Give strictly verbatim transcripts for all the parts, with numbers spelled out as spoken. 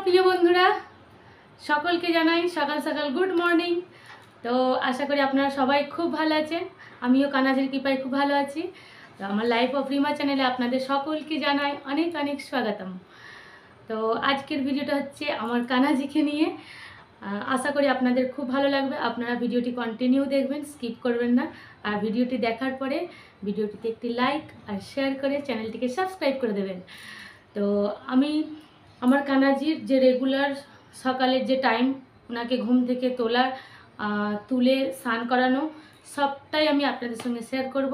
প্রিয় বন্ধুরা, সকলকে জানাই সকাল সকাল গুড মর্নিং। তো আশা করি আপনারা সবাই খুব ভালো আছেন। আমিও কানাজির কৃপায় খুব ভালো আছি। তো আমার লাইফ অফ রিমা চ্যানেলে আপনাদের সকলকে জানাই অনেক অনেক স্বাগতম। তো আজকের ভিডিওটা হচ্ছে আমার কানাজিকে নিয়ে। আশা করি আপনাদের খুব ভালো লাগবে। আপনারা ভিডিওটি কন্টিনিউ দেখবেন, স্কিপ করবেন না। আর ভিডিওটি দেখার পরে ভিডিওটিতে একটি লাইক আর শেয়ার করে চ্যানেলটিকে সাবস্ক্রাইব করে দেবেন। তো আমি আমার কানাজির যে রেগুলার সকালের যে টাইম, ওনাকে ঘুম থেকে তোলার, তুলে স্নান করানো, সবটাই আমি আপনাদের সঙ্গে শেয়ার করব।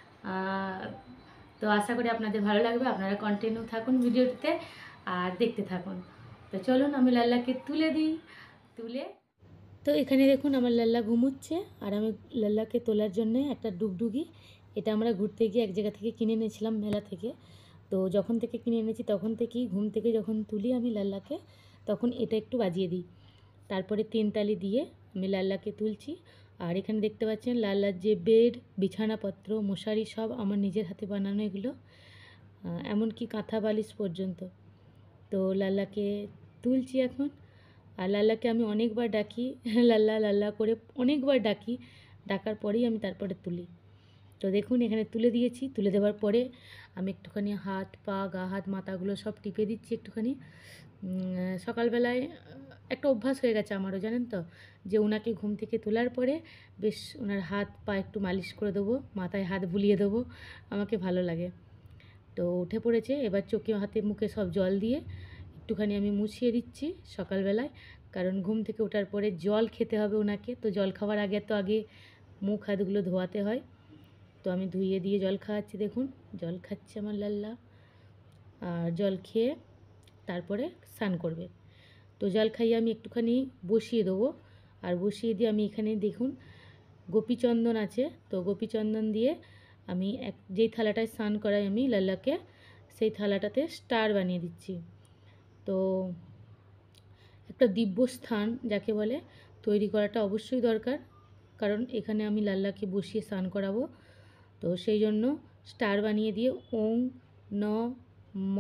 তো আশা করি আপনাদের ভালো লাগবে। আপনারা কন্টিনিউ থাকুন ভিডিওটিতে আর দেখতে থাকুন। তো চলুন আমি লাল্লাকে তুলে দিই। তুলে তো এখানে দেখুন আমার লাল্লা ঘুমুচ্ছে, আর আমি লাল্লাকে তোলার জন্য একটা ডুগডুগি, এটা আমরা ঘুরতে গিয়ে এক জায়গা থেকে কিনে এনেছিলাম, মেলা থেকে। তো যখন থেকে কিনে এনেছি তখন থেকেই ঘুম থেকে যখন তুলি আমি লাল্লাকে, তখন এটা একটু বাজিয়ে দিই। তারপরে তিন তালি দিয়ে আমি লাল্লাকে তুলছি। আর এখানে দেখতে পাচ্ছেন লাল্লার যে বেড, বিছানাপত্র, মশারি সব আমার নিজের হাতে বানানো, এগুলো এমনকি কাঁথা বালিশ পর্যন্ত। তো লাল্লাকে তুলছি এখন। আর লাল্লাকে আমি অনেকবার ডাকি, লাল্লা লাল্লা করে অনেকবার ডাকি, ডাকার পরেই আমি তারপরে তুলি। তো দেখুন এখানে তুলে দিয়েছি। তুলে দেওয়ার পরে আমি একটুখানি হাত পা, গা হাত, মাথাগুলো সব টিপে দিচ্ছি একটুখানি। সকালবেলায় একটা অভ্যাস হয়ে গেছে আমারও, জানেন তো, যে ওনাকে ঘুম থেকে তোলার পরে বেশ ওনার হাত পা একটু মালিশ করে দেবো, মাথায় হাত বুলিয়ে দেবো, আমাকে ভালো লাগে। তো উঠে পড়েছে, এবার চোখে হাতে মুখে সব জল দিয়ে একটুখানি আমি মুছিয়ে দিচ্ছি সকালবেলায়, কারণ ঘুম থেকে ওঠার পরে জল খেতে হবে ওনাকে। তো জল খাওয়ার আগে তো আগে মুখ হাতগুলো ধোয়াতে হয়। তো আমি ধুইয়ে দিয়ে জল খাওয়াচ্ছি। দেখুন জল খাচ্ছে আমার লাল্লা। আর জল খেয়ে তারপরে স্নান করবে। তো জল খাইয়ে আমি একটুখানি বসিয়ে দেবো। আর বসিয়ে দিয়ে আমি এখানে দেখুন গোপীচন্দন আছে, তো গোপীচন্দন দিয়ে আমি এক যেই থালাটায় স্নান করাই আমি লাল্লাকে, সেই থালাটাতে স্টার বানিয়ে দিচ্ছি। তো একটা দিব্য স্থান যাকে বলে তৈরি করাটা অবশ্যই দরকার, কারণ এখানে আমি লাল্লাকে বসিয়ে স্নান করাবো। তো সেই জন্য স্টার বানিয়ে দিয়ে ওং ন ম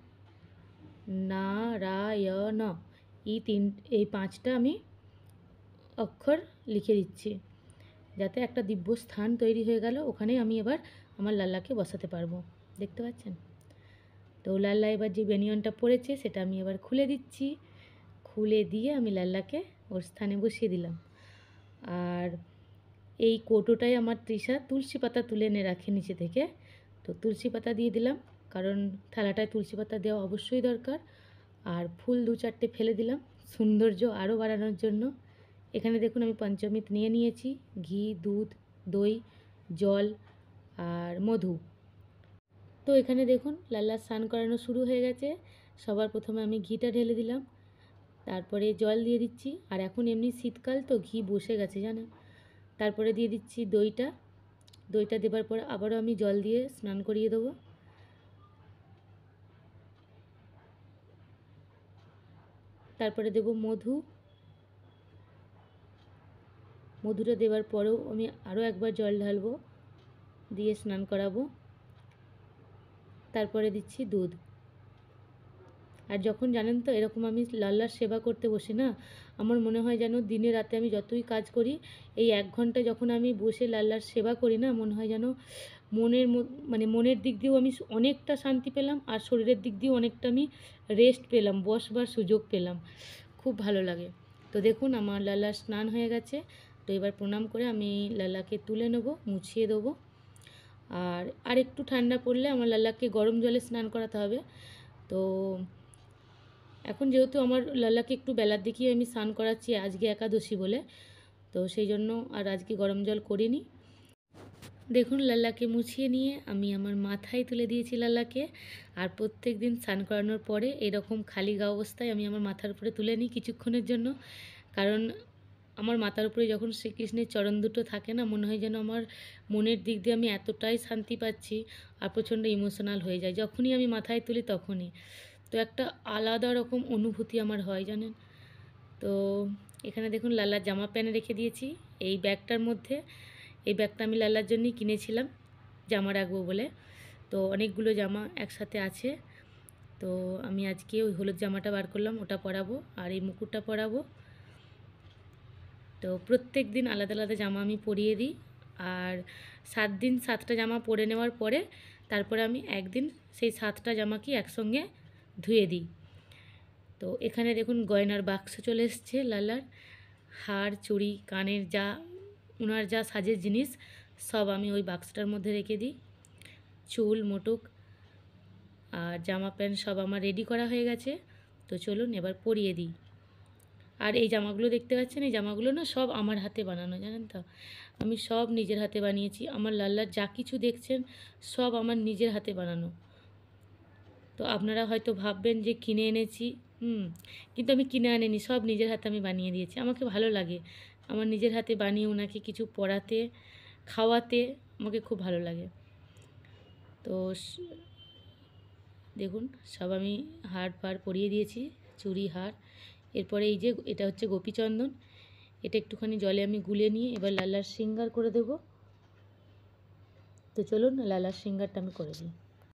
নারায়ণ এই তিন এই পাঁচটা আমি অক্ষর লিখে দিচ্ছি, যাতে একটা দিব্য স্থান তৈরি হয়ে গেল। ওখানে আমি এবার আমার লাল্লাকে বসাতে পারবো। দেখতে পাচ্ছেন? তো লাল্লা এবার যে বেনিয়নটা পড়েছে সেটা আমি এবার খুলে দিচ্ছি। খুলে দিয়ে আমি লাল্লাকে ওর স্থানে বসিয়ে দিলাম। আর এই কৌটোটায় আমার তৃষা তুলসী পাতা তুলে এনে রাখে নিচে থেকে, তো তুলসী পাতা দিয়ে দিলাম, কারণ থালাটায় তুলসী পাতা দেওয়া অবশ্যই দরকার। আর ফুল দু চারটে ফেলে দিলাম সৌন্দর্য আরও বাড়ানোর জন্য। এখানে দেখুন আমি পঞ্চমৃত নিয়ে নিয়েছি, ঘি, দুধ, দই, জল আর মধু। তো এখানে দেখুন লাল্লা স্নান করানো শুরু হয়ে গেছে। সবার প্রথমে আমি ঘিটা ঢেলে দিলাম, তারপরে জল দিয়ে দিচ্ছি। আর এখন এমনি শীতকাল তো ঘি বসে গেছে জানেন। তারপরে দিয়ে দিচ্ছি দইটা। দইটা দেবার পর আবারও আমি জল দিয়ে স্নান করিয়ে দেবো। তারপরে দেব মধু। মধুটা দেওয়ার পরেও আমি আরও একবার জল ঢালবো, দিয়ে স্নান করাবো। তারপরে দিচ্ছি দুধ। আর যখন জানেন তো এরকম আমি লাল্লার সেবা করতে বসি না, আমার মনে হয় যেন দিনে রাতে আমি যতই কাজ করি, এই এক ঘন্টা যখন আমি বসে লাল্লার সেবা করি না, মনে হয় যেন মনের মানে মনের দিক দিয়েও আমি অনেকটা শান্তি পেলাম, আর শরীরের দিক দিয়েও অনেকটা আমি রেস্ট পেলাম, বসবার সুযোগ পেলাম। খুব ভালো লাগে। তো দেখুন আমার লাল্লার স্নান হয়ে গেছে। তো এবার প্রণাম করে আমি লাল্লাকে তুলে নেব, মুছিয়ে দেবো। আর আর একটু ঠান্ডা পড়লে আমার লাল্লাকে গরম জলে স্নান করাতে হবে। তো এখন যেহেতু আমার লাল্লাকে একটু বেলার দিকেই আমি স্নান করাচ্ছি, আজকে একাদশী বলে, তো সেই জন্য আর আজকে গরম জল করিনি। দেখুন লাল্লাকে মুছিয়ে নিয়ে আমি আমার মাথায় তুলে দিয়েছি লাল্লাকে। আর প্রত্যেক দিন স্নান করানোর পরে এরকম খালি গা অবস্থায় আমি আমার মাথার উপরে তুলে নিই কিছুক্ষণের জন্য, কারণ আমার মাথার উপরে যখন শ্রীকৃষ্ণের চরণ দুটো থাকে না, মনে হয় যেন আমার মনের দিক দিয়ে আমি এতটাই শান্তি পাচ্ছি, আর প্রচণ্ড ইমোশনাল হয়ে যায় যখনই আমি মাথায় তুলি তখনই। তো একটা আলাদা রকম অনুভূতি আমার হয় জানেন। তো এখানে দেখুন লাল্লার জামা প্যান্ট রেখে দিয়েছি এই ব্যাগটার মধ্যে। এই ব্যাগটা আমি লাল্লার জন্যই কিনেছিলাম, জামা রাখবো বলে। তো অনেকগুলো জামা একসাথে আছে। তো আমি আজকে ওই হলুদ জামাটা বার করলাম, ওটা পরাবো আর এই মুকুটটা পরাবো। তো প্রত্যেক দিন আলাদা আলাদা জামা আমি পরিয়ে দিই, আর সাত দিন সাতটা জামা পরে নেওয়ার পরে তারপরে আমি একদিন সেই সাতটা জামাকে একসঙ্গে ধুয়ে দিই। তো এখানে দেখুন গয়নার বাক্স চলে এসছে লালার, হার চুড়ি কানের যা ওনার যা সাজের জিনিস সব আমি ওই বাক্সটার মধ্যে রেখে দিই। চুল মুটুক আর জামা প্যান্ট সব আমার রেডি করা হয়ে গেছে। তো চলুন এবার পরিয়ে দিই। আর এই জামাগুলো দেখতে পাচ্ছেন, এই জামাগুলো না সব আমার হাতে বানানো, জানেন তো, আমি সব নিজের হাতে বানিয়েছি। আমার লাল্লার যা কিছু দেখছেন সব আমার নিজের হাতে বানানো। তো আপনারা হয়তো ভাববেন যে কিনে এনেছি, হুম কিন্তু আমি কিনে আনিনি, সব নিজের হাতে আমি বানিয়ে দিয়েছি। আমাকে ভালো লাগে আমার নিজের হাতে বানিয়ে ওনাকে কিছু পরাতে খাওয়াতে, আমাকে খুব ভালো লাগে। তো দেখুন সব আমি হার ফার পরিয়ে দিয়েছি, চুড়ি হার। এরপরে এই যে এটা হচ্ছে গোপীচন্দন, এটা একটুখানি জলে আমি গুলে নিয়ে এবার লালার শৃঙ্গার করে দেব। তো চলুন লালার শৃঙ্গারটা আমি করে দিই।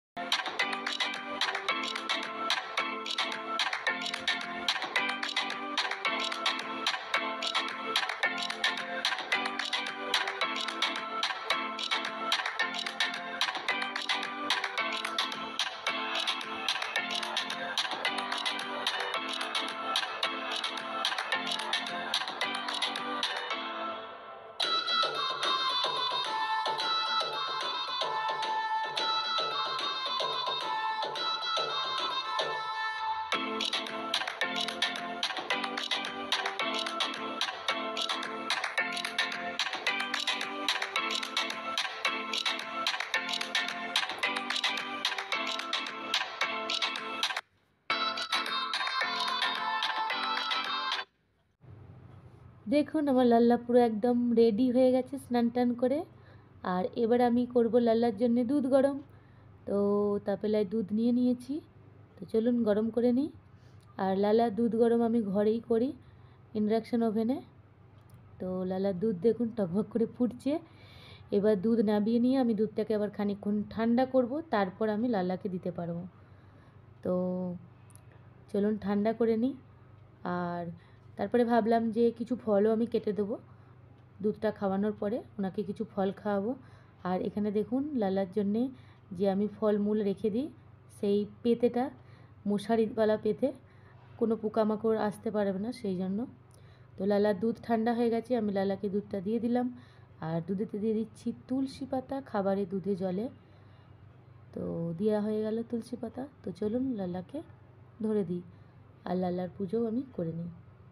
দেখুন আমার লাল্লা পুরো একদম রেডি হয়ে গেছে স্নান টান করে। আর এবার আমি করব লাল্লার জন্য দুধ গরম। তো তাপেলায় দুধ নিয়ে নিয়েছি, তো চলুন গরম করে নিই। আর লালার দুধ গরম আমি ঘরেই করি, ইন্ডাকশান ওভেনে। তো লালার দুধ দেখুন টকবক করে ফুটছে। এবার দুধ নামিয়ে নিয়ে আমি দুধটাকে আবার খানিকক্ষণ ঠান্ডা করব, তারপর আমি লালাকে দিতে পারবো। তো চলুন ঠান্ডা করে নিই। আর তারপরে ভাবলাম যে কিছু ফলও আমি কেটে দেবো, দুধটা খাওয়ানোর পরে ওনাকে কিছু ফল খাওয়াবো। আর এখানে দেখুন লালার জন্যে যে আমি ফলমূল রেখে দিই, সেই পেতেটা মশারিওয়ালা পেতে, কোনো পোকামাকড় আসতে পারবে না সেই জন্য। তো লালার দুধ ঠান্ডা হয়ে গেছে, আমি লালাকে দুধটা দিয়ে দিলাম। আর দুধেতে দিয়ে দিচ্ছি তুলসী পাতা, খাবারে দুধে জলে। তো দেওয়া হয়ে গেল তুলসী পাতা। তো চলুন লালাকে ধরে দিই আর লালার পুজোও আমি করে নিই।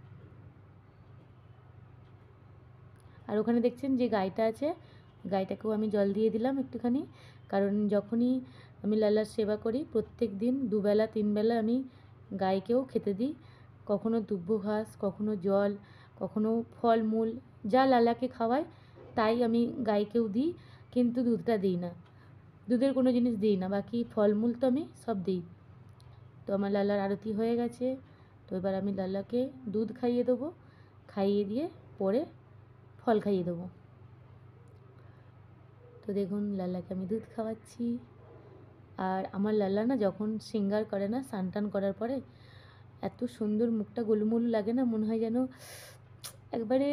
আর ওখানে দেখছেন যে গাইটা আছে, গাইটাকেও আমি জল দিয়ে দিলাম একটুখানি, কারণ যখনই আমি লালার সেবা করি প্রত্যেক দিন দুবেলা তিনবেলা আমি গাইকেও খেতে দিই। কখনো দুব্য ঘাস, কখনো জল, কখনো ফলমূল, যা লালাকে খাওয়াই তাই আমি গাইকেও দিই, কিন্তু দুধটা দিই না, দুধের কোনো জিনিস দিই না, বাকি ফলমূল তো আমি সব দিই। তো আমার লালার আরতি হয়ে গেছে। তো এবার আমি লালাকে দুধ খাইয়ে দেবো, খাইয়ে দিয়ে পরে ফল খাইয়ে দেবো। তো দেখুন লালাকে আমি দুধ খাওয়াচ্ছি। আর আমার লালা না যখন শৃঙ্গার করে না, স্নান টান করার পরে এত সুন্দর মুখটা গোলুমোলু লাগে না, মনে হয় যেন একবারে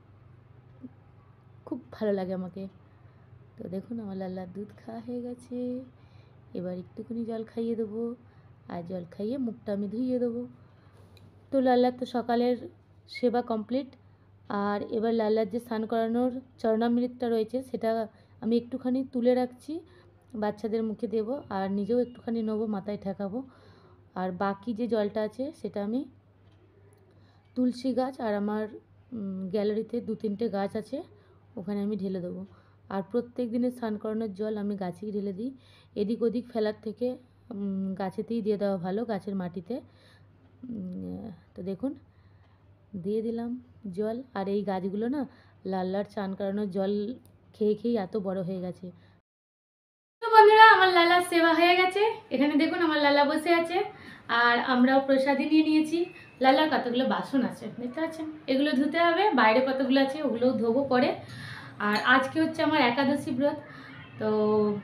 খুব ভালো লাগে আমাকে। তো দেখুন আমার লালার দুধ খাওয়া হয়ে গেছে, এবার একটুখানি জল খাইয়ে দেবো, আর জল খাইয়ে মুখটা আমি ধুইয়ে দেবো। তো লালার তো সকালের সেবা কমপ্লিট। আর এবার লালার যে স্নান করানোর চরণামৃতটা রয়েছে সেটা আমি একটুখানি তুলে রাখছি, বাচ্চাদের মুখে দেব, আর নিজেও একটুখানি নেবো, মাথায় ঠেকাবো। আর বাকি যে জলটা আছে সেটা আমি তুলসী গাছ আর আমার গ্যালারিতে দু তিনটে গাছ আছে ওখানে আমি ঢেলে দেবো। আর প্রত্যেক দিনের স্নান করানোর জল আমি গাছেই ঢেলে দিই, এদিক ওদিক ফেলার থেকে গাছেতেই দিয়ে দেওয়া ভালো, গাছের মাটিতে। তো দেখুন দিয়ে দিলাম জল। আর এই গাছগুলো না লাল্লার চান করানোর জল খেয়ে খেয়েই এত বড় হয়ে গেছে। তো বন্ধুরা আমার লালার সেবা হয়ে গেছে, এখানে দেখুন আমার লালা বসে আছে, আর আমরাও প্রসাদি নিয়ে নিয়েছি। লালার কতগুলো বাসন আছে দেখতে পাচ্ছেন, এগুলো ধুতে হবে, বাইরে কতগুলো আছে ওগুলোও ধোবো পরে। আর আজকে হচ্ছে আমার একাদশী ব্রত, তো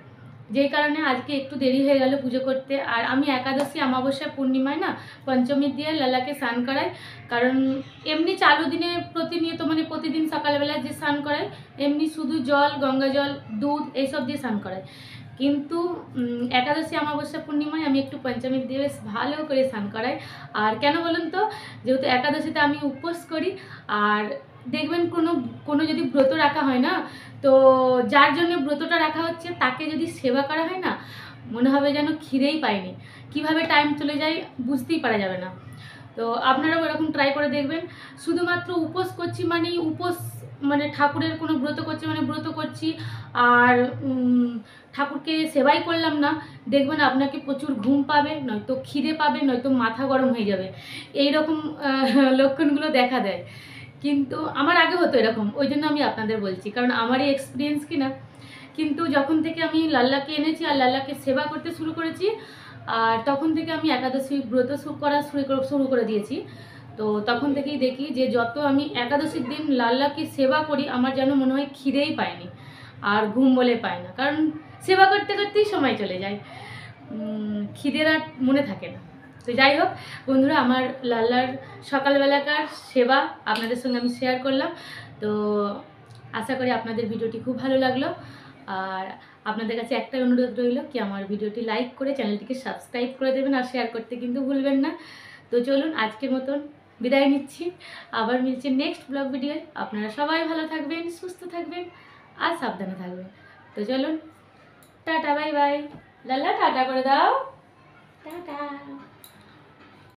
যেই কারণে আজকে একটু দেরি হয়ে গেল পুজো করতে। আর আমি একাদশী অমাবস্যা পূর্ণিমায় না পঞ্চমীর দিয়ে লালাকে স্নান করাই, কারণ এমনি চালু দিনে প্রতিনিয়ত মানে প্রতিদিন সকালবেলা যে স্নান করাই এমনি শুধু জল, গঙ্গা জল, দুধ এইসব দিয়ে স্নান করাই, কিন্তু একাদশী অমাবস্যা পূর্ণিমায় আমি একটু পঞ্চমীর দিয়ে বেশ ভালো করে স্নান করাই। আর কেন বলুন তো, যেহেতু একাদশীতে আমি উপোস করি, আর দেখবেন কোনো কোনো যদি ব্রত রাখা হয় না, তো যার জন্য ব্রতটা রাখা হচ্ছে তাকে যদি সেবা করা হয় না, মনে হবে যেন খিদেই পায়নি, কিভাবে টাইম চলে যায় বুঝতেই পারা যাবে না। তো আপনারাও এরকম ট্রাই করে দেখবেন। শুধুমাত্র উপোস করছি মানে উপোস মানে ঠাকুরের কোনো ব্রত করছি মানে ব্রত করছি আর ঠাকুরকে সেবাই করলাম না, দেখবেন আপনাকে প্রচুর ঘুম পাবে, নয়তো খিদে পাবে, নয়তো মাথা গরম হয়ে যাবে, এই রকম লক্ষণগুলো দেখা দেয়। কিন্তু আমার আগে হতো এরকম, ওই জন্য আমি আপনাদের বলছি, কারণ আমারই এক্সপিরিয়েন্স কিনা। কিন্তু যখন থেকে আমি লাল্লাকে এনেছি আর লাল্লাকে সেবা করতে শুরু করেছি, আর তখন থেকে আমি একাদশী ব্রত শুরু করা শুরু করে দিয়েছি। তো তখন থেকেই দেখি যে যত আমি একাদশীর দিন লাল্লাকে সেবা করি আমার যেন মনে হয় খিদেই পায়নি আর ঘুম বলে পায় না, কারণ সেবা করতে করতেই সময় চলে যায়, খিদের আর মনে থাকে না। তো যাই হোক বন্ধুরা, আমার লাল্লার সকালবেলাকার সেবা আপনাদের সঙ্গে আমি শেয়ার করলাম। তো আশা করি আপনাদের ভিডিওটি খুব ভালো লাগলো। আর আপনাদের কাছে একটাই অনুরোধ রইল কি আমার ভিডিওটি লাইক করে চ্যানেলটিকে সাবস্ক্রাইব করে দেবেন, আর শেয়ার করতে কিন্তু ভুলবেন না। তো চলুন আজকের মতন বিদায় নিচ্ছি, আবার মিলছে নেক্সট ব্লগ ভিডিওয়। আপনারা সবাই ভালো থাকবেন, সুস্থ থাকবেন আর সাবধানে থাকবেন। তো চলুন, টাটা, বাই বাই। লাল্লা টাটা করে দাও, টাটা।